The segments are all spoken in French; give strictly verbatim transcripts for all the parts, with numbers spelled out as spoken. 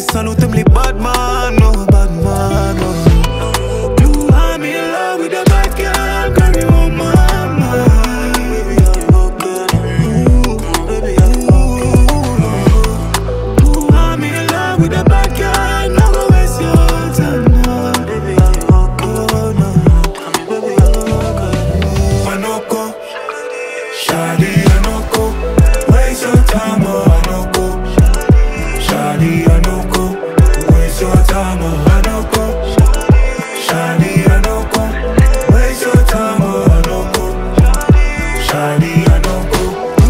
les salauds, t'aimes les bad man, oh bad man, oh. You, I'm in love with a bad girl, girl, you on my mind. Baby, I'm okay. Ooh, baby, I'm okay. Ooh, I'm in love with a bad girl, no go waste your time, no. Baby, I'm okay, no. Baby, I'm okay. Anogo, Shadi, Anogo, waste your time, oh Anogo. Shadi, Anogo, waste your time, oh Anogo. Shadi, Anogo, waste your time, oh Anogo. Shadi, Anogo.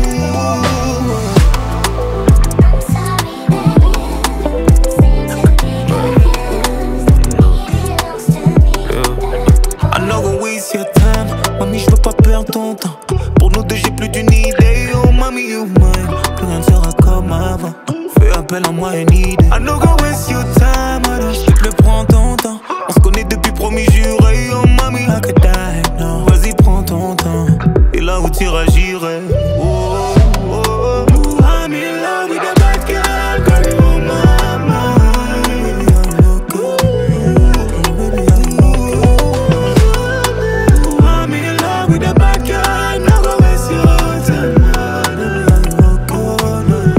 Anogo, waste your time. Mami, je veux pas perdre ton temps. Pour nous deux, j'ai plus d'une idée. Oh, mami, you mine. Plus rien ne sera comme avant. Fais appel à moi, une idée. Anogo, waste your time. Alors, je te le prends ton temps. On se connaît depuis promis juré. Oh, mami, I could die now. Vas-y, prends ton temps. Et là où t'iras, j'irai. Oh, oh, oh. I'm in love with a bad girl. Girl, you on my mind. Baby, I'm okay. Baby, I'm okay. I'm in love with a bad girl. Now go waste your time. Baby, I'm okay.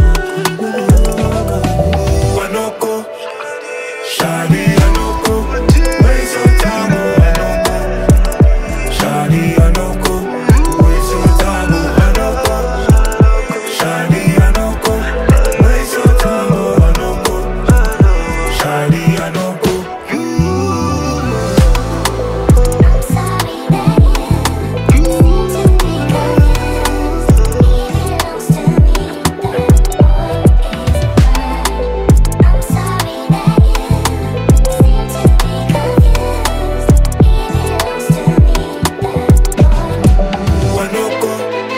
Anogo, Shadi, Anogo, waste your time, oh Anogo. Shadi, Anogo, waste your time, oh Anogo. Shadi, Anogo, waste your time, oh Anogo. Shadi, Anogo. Anogo.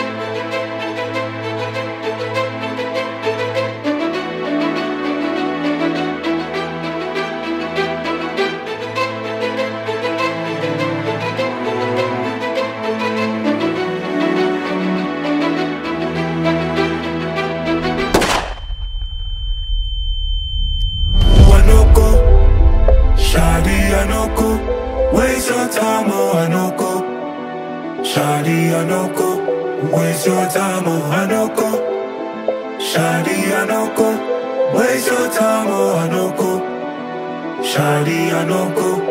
Anogo, Shadi, Anogo, waste your time, oh Anogo. Shadi, Anogo, waste your time, oh Anogo. Shadi, Anogo, waste your time, oh Anogo. Shadi, Anogo.